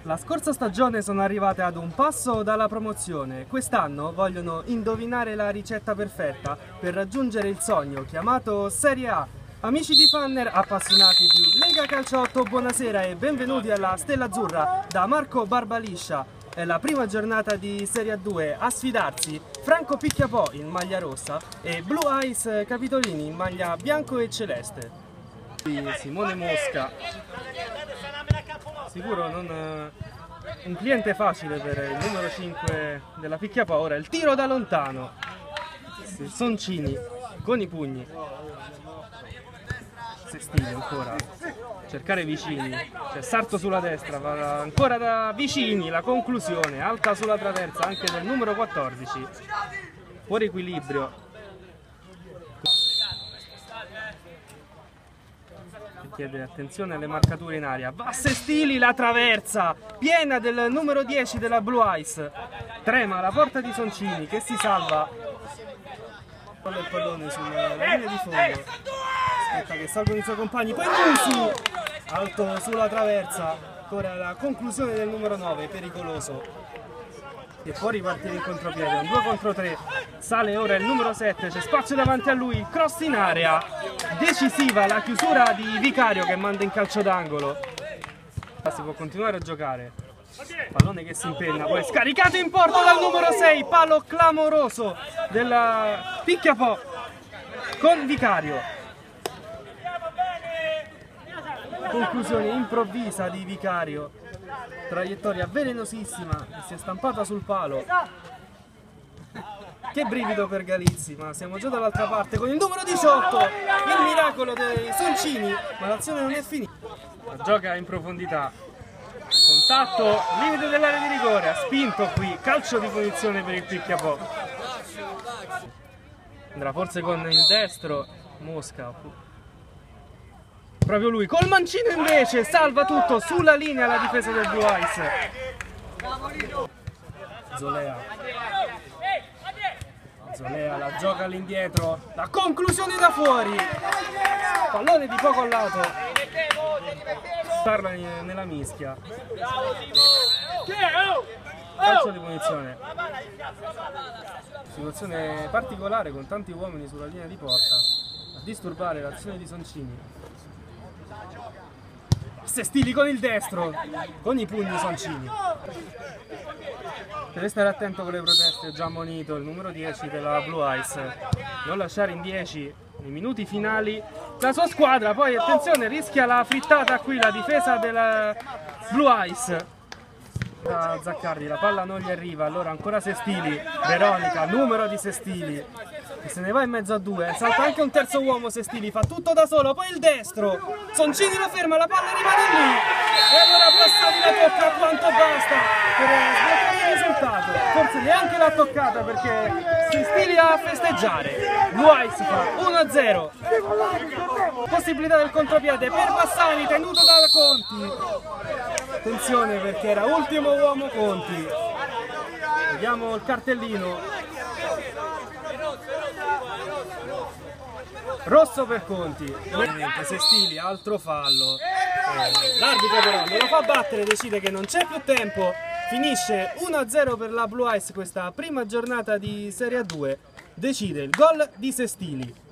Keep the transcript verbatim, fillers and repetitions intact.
La scorsa stagione sono arrivate ad un passo dalla promozione. Quest'anno vogliono indovinare la ricetta perfetta per raggiungere il sogno chiamato Serie A. Amici di Fanner, appassionati di Lega Calciotto, buonasera e benvenuti alla Stella Azzurra da Marco Barbaliscia. È la prima giornata di Serie A due, a sfidarsi Franco Picchiapò in maglia rossa e Blue Eyes Capitolini in maglia bianco e celeste. Simone Mosca, sicuro non un cliente facile per il numero cinque della Picchiapò. Ora il tiro da lontano, Soncini con i pugni, Sestini ancora, cercare vicini, c'è Sarto sulla destra, va ancora da vicini, la conclusione, alta sulla traversa anche del numero quattordici, fuori equilibrio. Chiede attenzione alle marcature in aria, va Sestili, la traversa piena del numero dieci della Blue Eyes, trema la porta di Soncini che si salva, palla il pallone sulla linea di fondo, aspetta che salgono i suoi compagni, poi Musi, alto sulla traversa, ancora la conclusione del numero nove, pericoloso, e può ripartire in contropiede, un due contro tre, sale ora il numero sette, c'è spazio davanti a lui, cross in area, decisiva la chiusura di Vicario che manda in calcio d'angolo. Si può continuare a giocare, pallone che si impenna, poi scaricato in porta dal numero sei, palo clamoroso della Picchiapò con Vicario, conclusione improvvisa di Vicario, traiettoria velenosissima che si è stampata sul palo. Che brivido per Galizzi, ma siamo già dall'altra parte con il numero diciotto, il miracolo dei Soncini, ma l'azione non è finita. La gioca in profondità, contatto, limite dell'area di rigore, ha spinto qui, calcio di punizione per il Picchiapò. Andrà forse con il destro, Mosca, proprio lui, col mancino invece, salva tutto, sulla linea la difesa del Blue Eyes. Zolea. Zolea la gioca all'indietro, la conclusione da fuori, pallone di poco al lato, parla nella mischia, calcio di punizione, situazione particolare con tanti uomini sulla linea di porta a disturbare l'azione di Soncini. Sestili con il destro, con i pugni Soncini. Deve stare attento con le proteste, già ammonito il numero dieci della Blue Eyes, non lasciare in dieci nei minuti finali la sua squadra. Poi attenzione, rischia la frittata qui la difesa della Blue Eyes da Zaccardi, la palla non gli arriva, allora ancora Sestili, Veronica, numero di Sestili che se ne va in mezzo a due, salta anche un terzo uomo Sestili, fa tutto da solo, poi il destro, Soncini lo ferma, la palla rimane lì e allora Bassani la tocca quanto basta per sbloccare il risultato, forse neanche l'ha toccata perché Sestili a festeggiare. Blue Eyes fa uno a zero, possibilità del contropiede per Bassani tenuto da Conti, attenzione perché era ultimo uomo Conti, vediamo il cartellino, rosso per Conti, Sestili, altro fallo, eh, l'arbitro però non lo fa battere, decide che non c'è più tempo, finisce uno a zero per la Blue Eyes questa prima giornata di Serie A due, decide il gol di Sestili.